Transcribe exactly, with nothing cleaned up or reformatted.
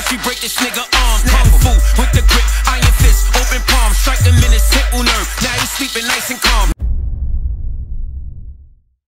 she break this nigga arm. Kung Fu with the grip,